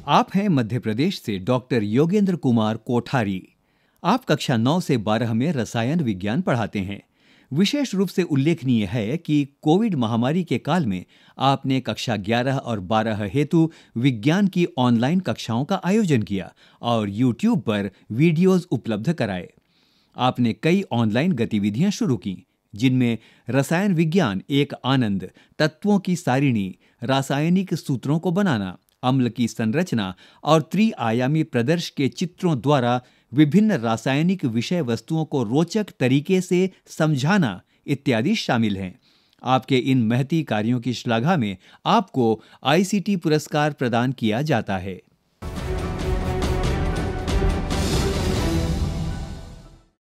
आप हैं मध्य प्रदेश से डॉक्टर योगेंद्र कुमार कोठारी। आप कक्षा 9 से 12 में रसायन विज्ञान पढ़ाते हैं। विशेष रूप से उल्लेखनीय है कि कोविड महामारी के काल में आपने कक्षा 11 और 12 हेतु विज्ञान की ऑनलाइन कक्षाओं का आयोजन किया और YouTube पर वीडियोज उपलब्ध कराए। आपने कई ऑनलाइन गतिविधियां शुरू की, जिनमें रसायन विज्ञान एक आनंद, तत्वों की सारिणी, रासायनिक सूत्रों को बनाना, अम्ल की संरचना और त्रिआयामी प्रदर्श के चित्रों द्वारा विभिन्न रासायनिक विषय वस्तुओं को रोचक तरीके से समझाना इत्यादि शामिल हैं। आपके इन महती कार्यों की श्लाघा में आपको ICT पुरस्कार प्रदान किया जाता है।